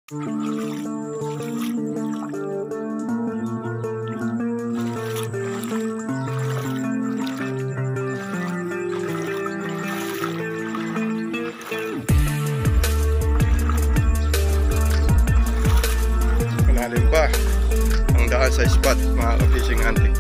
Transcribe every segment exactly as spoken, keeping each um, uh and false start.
Malalim pa ang daan sa spot, mga ka-fishing hunting.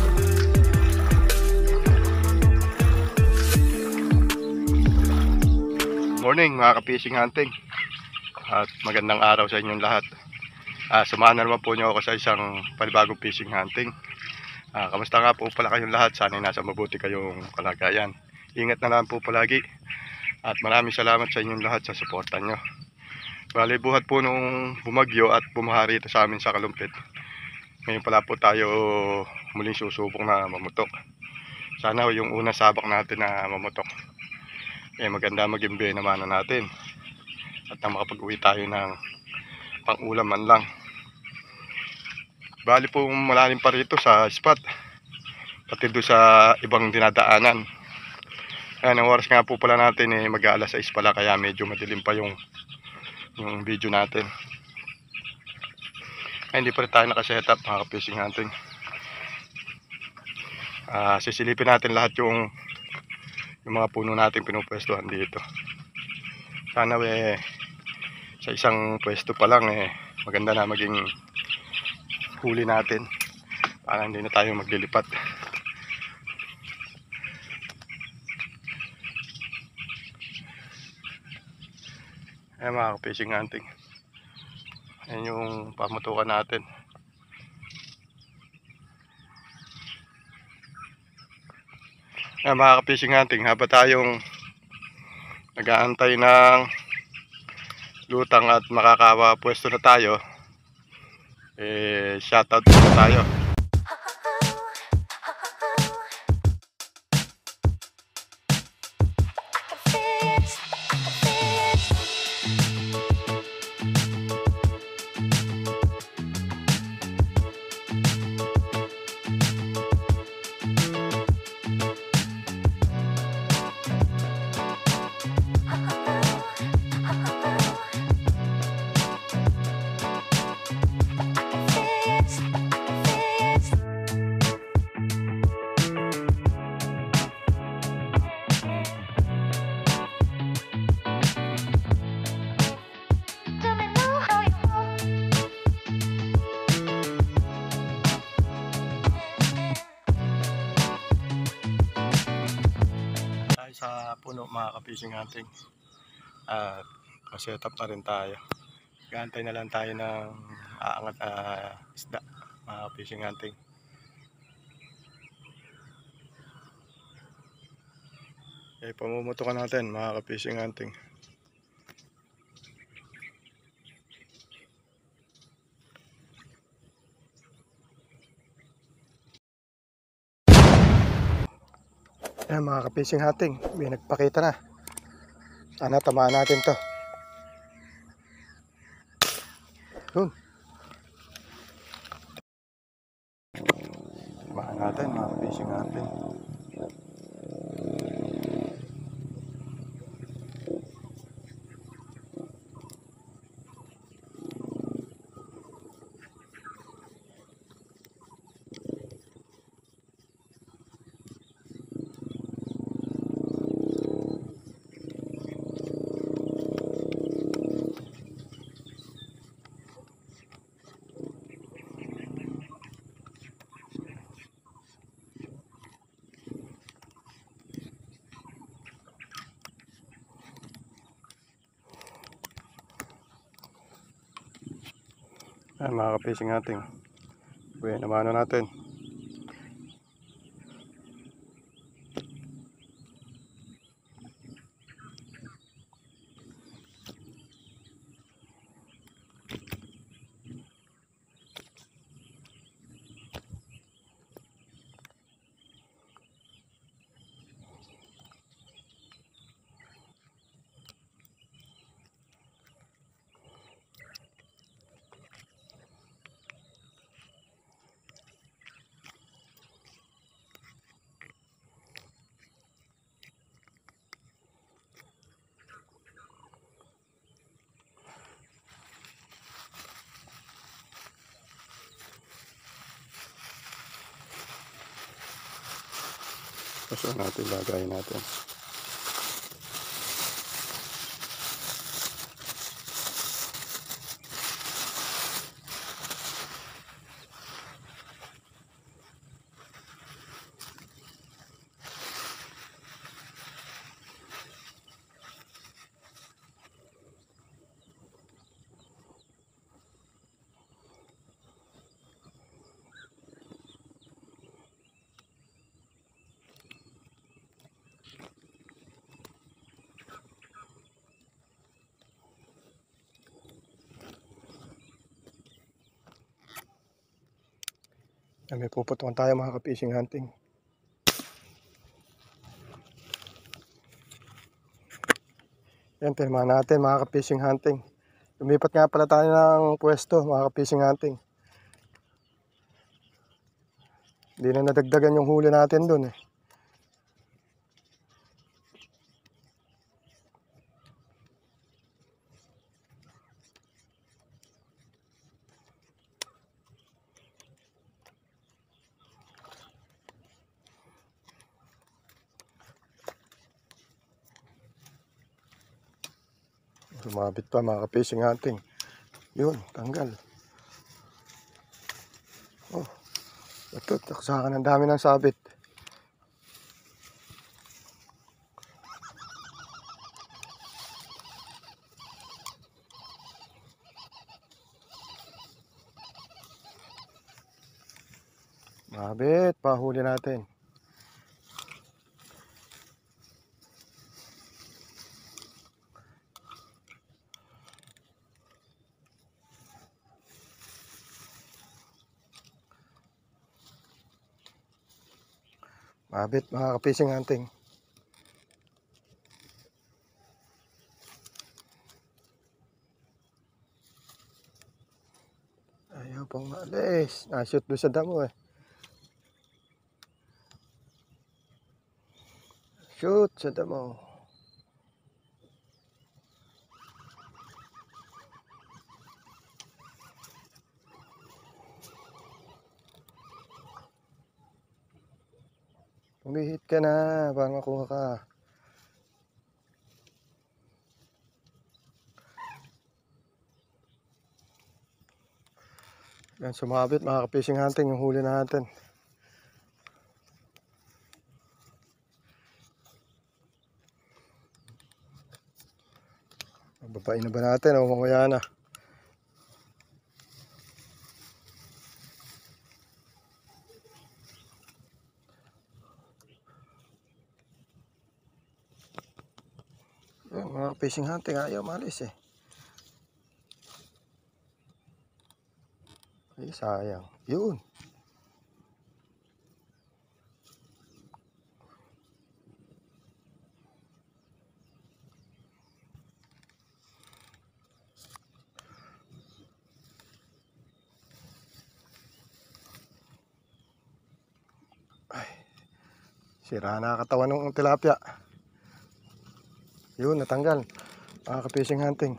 Morning mga ka-fishing hunting, at magandang araw sa inyong lahat. uh, Samahan na naman po niyo ako sa isang panibagong fishing hunting. uh, Kamusta nga po pala kayong lahat? Sana nasa mabuti kayong kalagayan. Ingat na lang po palagi, at maraming salamat sa inyong lahat sa suporta nyo. Bali, buhat po nung bumagyo at bumaha rito sa amin sa Kalumpit, ngayon pala po tayo muling susubok na mamutok. Sana yung una sabak natin na mamutok eh maganda mag-imbe naman na natin, at nang makapag-uwi tayo ng pang-ulam man lang. Bali po malalim pa rito sa spot, pati doon sa ibang dinadaanan. Ayan, ang oras nga po pala natin eh mag-aalas sais pala, kaya medyo madilim pa yung yung video natin. Ay, hindi pa rin tayo nakasetup mga ka-fishing hunting. uh, Sisilipin natin lahat yung yung mga puno natin pinupwestuhan dito. Sana eh sa isang pwesto pa lang eh maganda na maging huli natin, para hindi na tayo maglilipat. Ay mga ka-fishing hunting, ayan yung pamutukan natin. Ay mga ka-fishing hunting, habang tayong nag-aantay ng lutang at makakapwesto na tayo, eh shoutout na tayo. Sa puno mga ka-fishing hunting, at uh, setup na rin tayo. Gantay na lang tayo ng aangat na uh, isda mga ka-fishing hunting. Okay, pamumutukan natin mga ka-fishing hunting. Ayan mga ka-fishing hunting, may nagpakita na. Sana tamaan natin to. Yun, tamaan natin mga ka-fishing hunting. Ayan mga ka-fishing hunting, buhay naman natin. Paso natin, lagayin natin. Yan, may puputukan tayo mga ka-fishing hunting. Yan, pirmahan natin mga ka-fishing hunting. Lumipat nga pala tayo ng pwesto mga ka-fishing hunting. Hindi na nadagdagan yung huli natin dun eh. Sumabit pa mga ka-fishing hunting. Yun, tanggal. Oh, ito, taksakan ang dami ng sabit. Sabit, pahuli natin. Mabit mga ka-fishing hunting. Ayaw pang maalis. Nashoot doon sa damo eh. Shoot sa damo. Umihit ka na para makuha ka. Yan, sumabit mga ka-fishing hunting yung huli natin. Babain na ba natin o mamaya na? Yan, mga fishing hunting ayaw malis eh. Ay sayang. Yun. Ay, sira na katawan ng tilapia. Yun, natanggal. Mga ka-fishing hunting.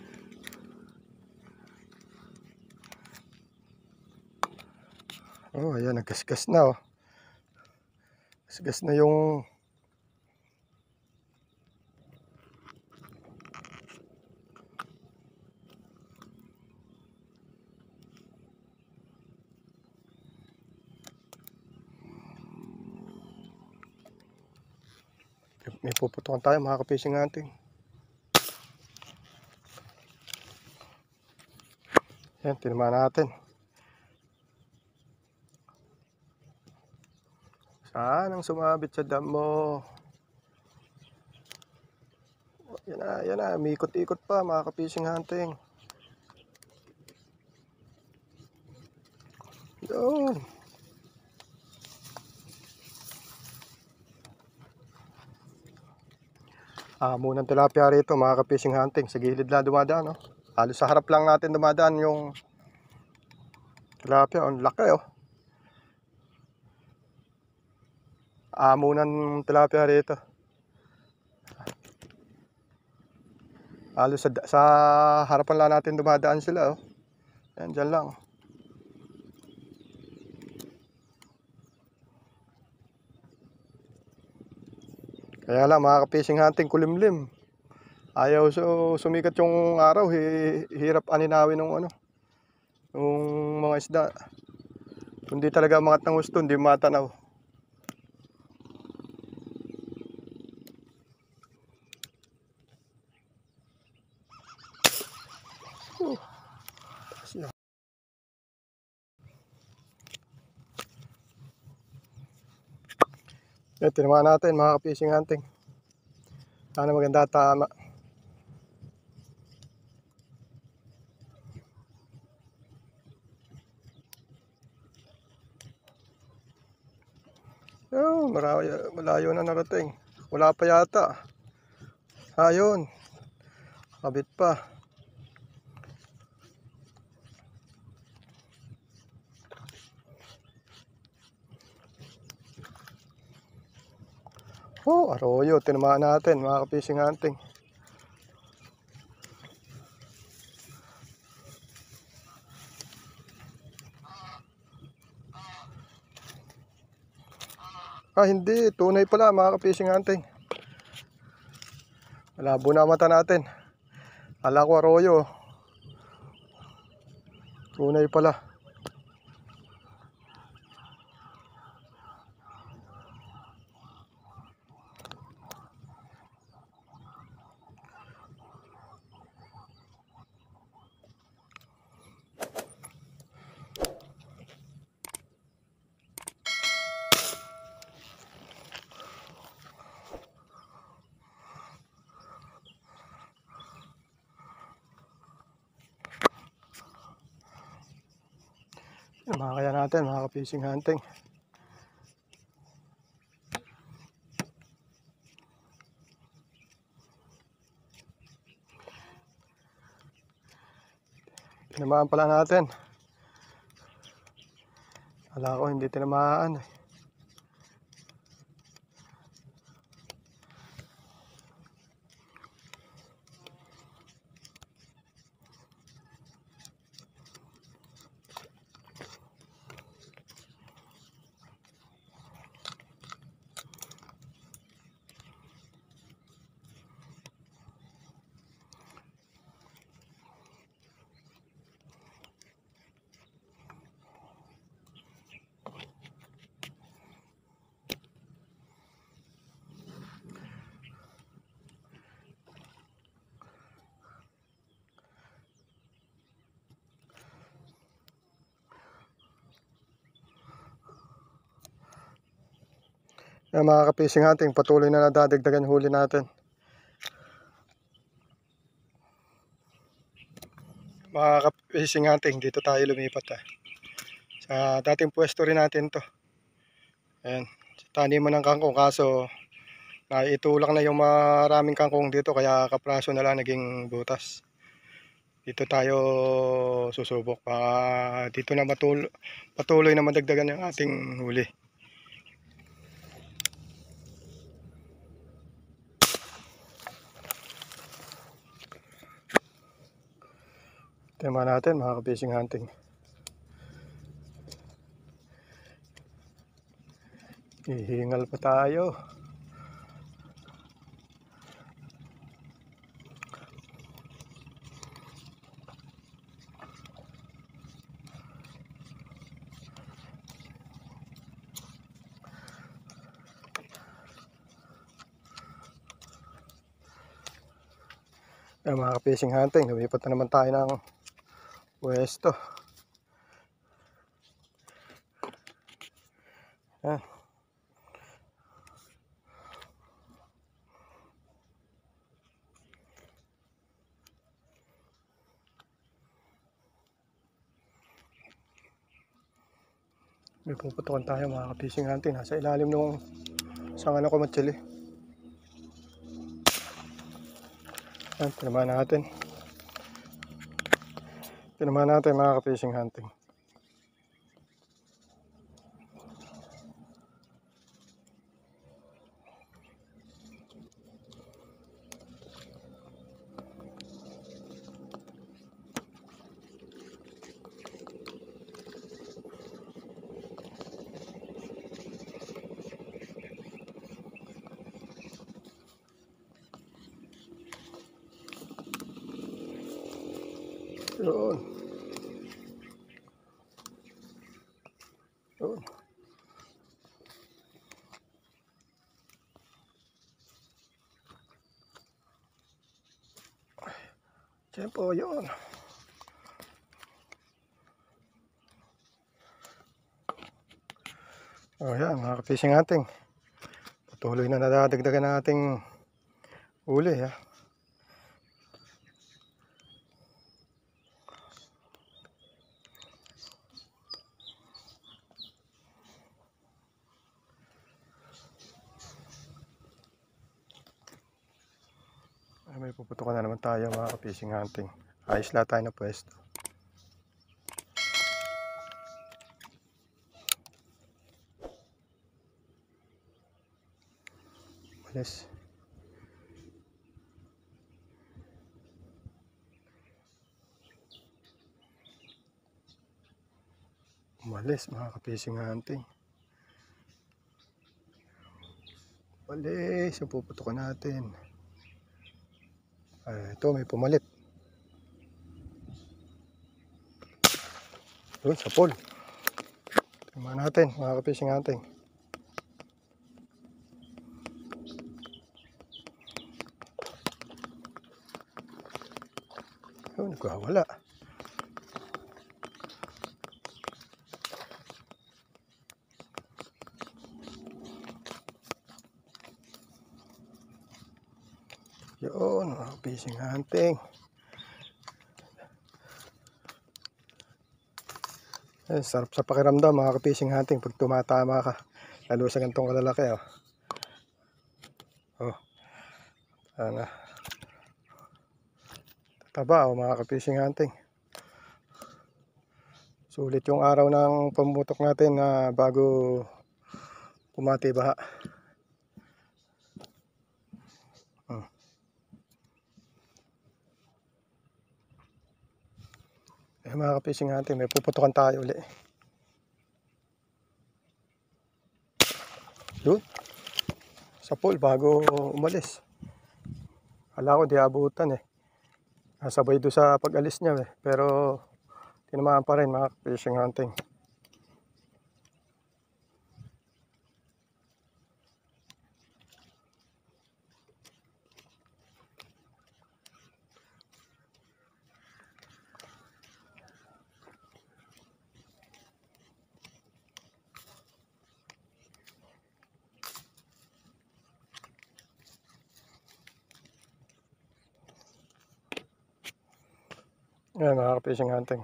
Oh, ayan, nagkasgas na oh. Gasgas na yung may puputukan tayo mga ka-fishing hunting. Yan, tinama natin. Saan ang sumabit sa damo? Yan na, yan na, may ikot-ikot pa mga ka-fishing hunting. Yun. Ah, munang tilapia rito mga ka-fishing hunting. Sa gilid lang dumadaan, no? Halos sa harap lang natin dumadaan yung tilapia. Ang laki, oh. Ah, munang tilapia rito. Halos sa, sa harapan lang natin dumadaan sila, oh. Yan, dyan lang. Kaya lang mga ka-fishing hunting, kulimlim. Ayaw su sumikat yung araw, hi hirap aninawin ng ano, yung mga isda. Hindi talaga mangat ng gusto, hindi matanaw. Uh, Yan, tinamaan natin mga ka-fishing hunting. Sana maganda tama. Oh, malayo, malayo na narating. Wala pa yata. Ayun. Kabit pa. Oh, arroyo. Tinamaan natin mga ka-fishing hunting. Ah, hindi. Tunay pala mga ka-fishing hunting. Malabo na mata natin. Ala ko arroyo. Tunay pala. Makakaya natin mga ka-fishing hunting. Tinamaan pala natin. Ala ko hindi tinamaan. Yan mga ka-fishing hunting, patuloy na nadadagdagan huli natin. Mga ka-fishing hunting, dito tayo lumipat ah. Sa dating pwesto rin natin to. Ayan, taniman ng kangkong, kaso naitulak na yung maraming kangkong dito, kaya kapraso na lang naging butas. Dito tayo susubok para dito na matul patuloy na madagdagan yung ating huli. Tema natin mga ka-fishing hunting. Hihingal pa tayo. Yan mga ka-fishing hunting, lumipat na naman tayo ng pwesto. Yan. May puputukan tayo mga ka-fishing hunting. Nasa ilalim nung isang ano ko matsili. Yan, tinamaan natin. Tinamaan natin mga ka-fishing hunting. Yun. Yun. Yan po, yun. O yan, mga ka-fishing hunting. Patuloy na nadadagdagan ng ating uli, ha. Ay, may puputukan na naman tayo, mga ka-fishing hunting. Ayos lahat tayo na pwesto. Yes. Umalis, mga ka-fishing hunting. Umalis, yung puputukan natin. Ay, ito may pumalit. Doon sa pool. Tingnan natin, mga ka-fishing hunting. Yun, nagkawala. Yun, mga fishing hunting. Eh, sarap sa pakiramdam, mga fishing hunting, pag tumatama ka. Lalo sa gantong kalalaki, oh. Oh. Sana. Taba, oh, mga fishing hunting. Sulit yung araw ng pamutok natin na bago pumati baha. Hmm. Eh, mga ka-fishing hunting, may puputukan tayo uli. Doon. Sa pool bago umalis. Kala ko di abutan eh. Nasabay doon sa pag-alis niya eh. Pero tinamaan pa rin, mga fishing hunting. Ayan, mga fishing hunting.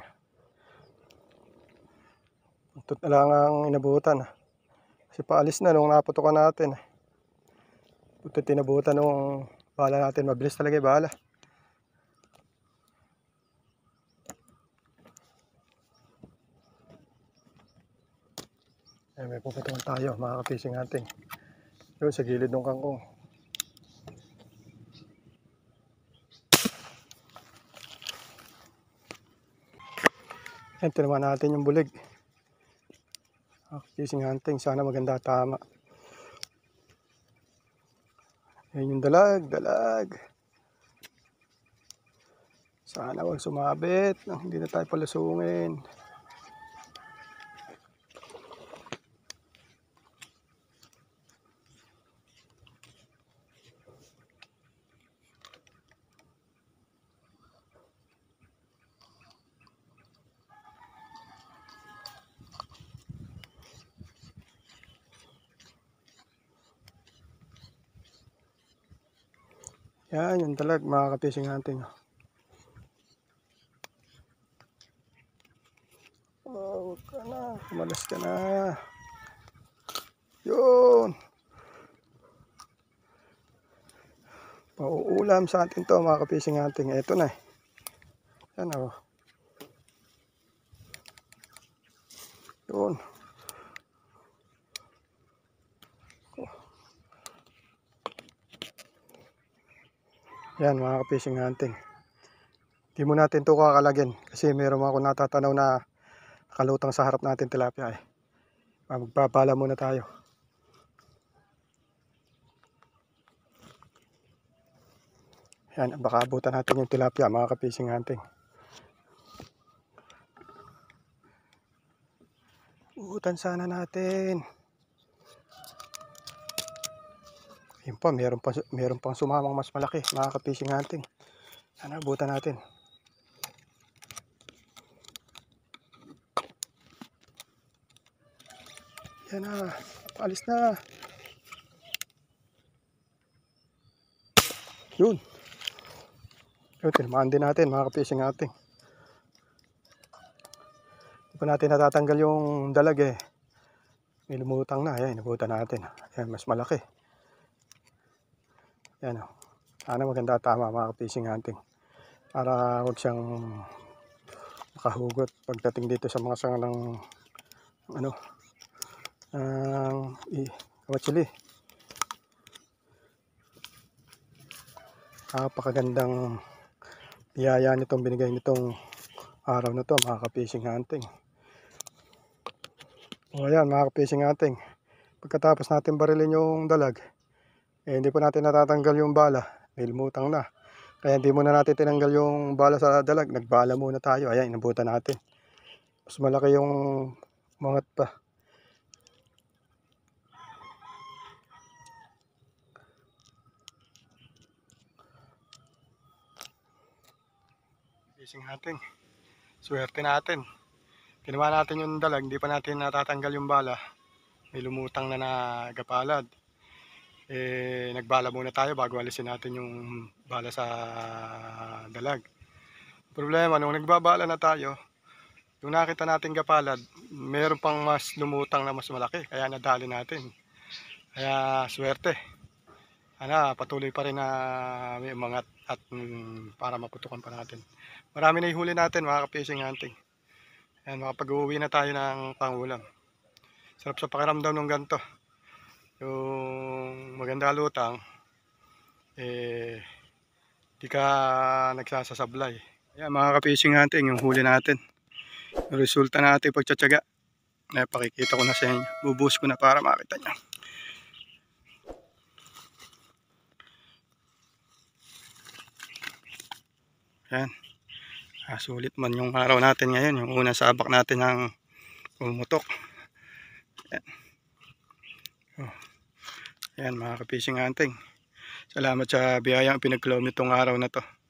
Ito na lang ang inabutan. Kasi paalis na nung naputukan natin. Ito tinabutan nung bala natin. Mabilis talaga yung bala. Ayan, may puputukan tayo, mga fishing hunting. Yun, sa gilid ng kangkong. Ayan, tinaman natin yung bulig. Fishing hunting, sana maganda tama. Ayan yung dalag, dalag. Sana wag sumabit, hindi na tayo palusungin. Yan, yung dalag, mga ka-fishing hunting. Oh, ka na, kumalas ka na. Yun. Pauulam sa atin to, mga ka-fishing hunting. Ito na eh. Yan o. Oh. Yun. Yan, mga ka-fishing hunting. Hindi mo natin ito kakalagyan kasi meron ako natatanaw na kalutang sa harap natin tilapia eh. Magpapala muna tayo. Yan, baka abutan natin yung tilapia, mga ka-fishing hunting. Buutan sana natin. Yun pa, meron pa, meron pang sumamang mas malaki, mga ka-fishing hunting. Sana buutan natin. Yan na, paalis na. Yun. Yun, tinamaan din natin, mga ka-fishing hunting. Hindi pa natin natatanggal yung dalag eh. May lumutang na, ayan, inabutan natin. Ayan, mas malaki. Ayan o. Sana maganda tama, mga ka-fishing hunting. Para huwag siyang makahugot pagdating dito sa mga sanga ng ano, ang uh, kawatsili. Napakagandang biyaya nitong binigay nitong araw na to, mga ka-fishing hunting. O ayan, mga ka-fishing hunting, pagkatapos natin barilin yung dalag, eh, hindi pa natin natatanggal yung bala, may lumutang na. Kaya hindi muna natin tinanggal yung bala sa dalag, nagbala muna tayo. Ayan, inabutan natin. Mas malaki yung umangat pa. Fishing hunting, swerte natin. Ginawa natin yung dalag, hindi pa natin natatanggal yung bala. May lumutang na nagapalad. Eh, nagbala muna tayo bago alisin natin yung bala sa dalag. Problema, nung nagbabala na tayo, yung nakita natin gapalad, meron pang mas lumutang na mas malaki. Kaya nadali natin. Kaya swerte. Ana, patuloy pa rin na may umangat at mm, para maputukan pa natin. Marami na ihuli natin, mga ka-fishing hunting. Ayan, makapag-uwi na tayo ng pangulam. Sarap sa pakiramdam ng ganito. Yung maganda lutang, eh, di ka nagsasasablay. Ayan, mga ka-fishing hunting, yung huli natin. Yung resulta natin pagtsatsaga. Ayan, pakikita ko na sa inyo. Bubuhos ko na para makita nyo. Ayan. Ah, sulit man yung araw natin ngayon, yung unang sabak natin ng pumutok. Ayan. Oh. Ayan, mga ka-fishing hunting, salamat sa biyayang pinagkaloob nitong araw na to.